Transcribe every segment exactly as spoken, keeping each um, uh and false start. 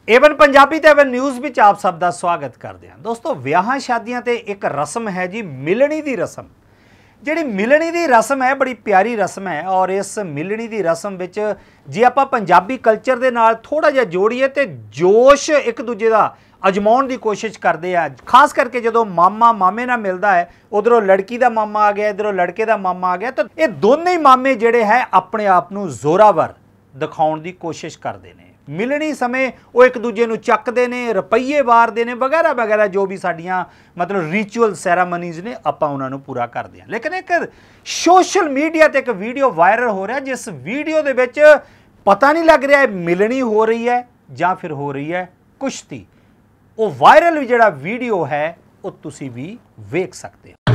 Avon Punjabi ते Avon news which आप सब दा स्वागत करते हैं। दोस्तों विआहां शादियां ते एक रस्म है जी मिलनी दी रस्म। जिहड़ी मिलनी दी रस्म है बड़ी प्यारी रस्म है और इस मिलनी दी रस्म विच जे आपां पंजाबी कल्चर दे नाल थोड़ा जिहा जोड़ीए ते जोश एक दूजे दा अजमाउण दी कोशिश करते हैं। खास करके जदों मामा मामे नाल मिलदा है, उधरों लड़की दा मामा आ गया, इधरों लड़के दा मामा आ गया, तो ये दोनों ही मामे जिहड़े है अपने आप नूं जोरावर दिखाउण दी कोशिश करते हैं। मिलनी समय वो एक दूजे नूं चकदे ने, रुपये वारदे ने, वगैरह वगैरह जो भी साडियां मतलब रिचुअल सैरामनीज़ ने आपां उन्हां नूं पूरा करदे हां। लेकिन एक सोशल मीडिया ते एक वीडियो वायरल हो रहा, जिस वीडियो दे विच पता नहीं लग रहा है मिलनी हो रही है जां फिर हो रही है कुश्ती। वो वायरल जिहड़ा वीडियो है वो तुसीं भी वेख सकते हो।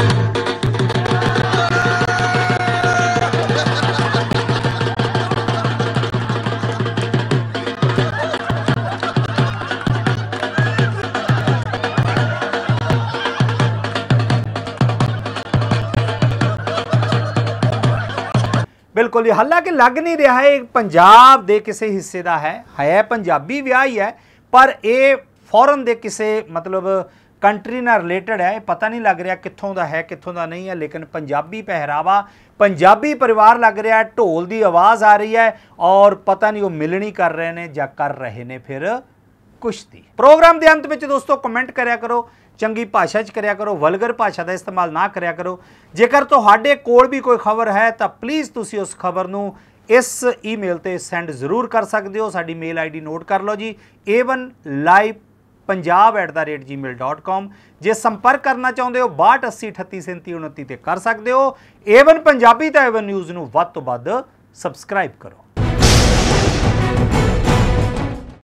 बिल्कुल ही, हालांकि लग नहीं रहा है पंजाब के किसी हिस्से का है है पंजाबी विआह ही है, पर यह फॉरन के किसी मतलब कंट्री नाल रिलेटेड है। पता नहीं लग रहा कित्थों का है कित्थों का नहीं है, लेकिन पंजाबी पहरावा, पंजाबी परिवार लग रहा है, ढोल की आवाज़ आ रही है और पता नहीं वो मिलनी कर रहे हैं या कर रहे हैं फिर कुश्ती। प्रोग्राम के अंत में दोस्तों कमेंट करया करो, चंगी भाषा च करया करो, वलगर भाषा का इस्तेमाल ना करया करो। जेकर तुहाडे कोल भी कोई खबर है तो प्लीज़ तुसी उस खबर नूं इस ईमेल ते सेंड जरूर कर सकते हो। साडी मेल आई डी नोट कर लो जी, A one live Punjab at the rate gmail dot com. जे संपर्क करना चाहते हो बाहठ अस्सी अठत्ती सैंती उनती ते कर सकते हो। ए वन पंजाबी ते ए वन न्यूज़ नूं वध तों वध सबसक्राइब करो।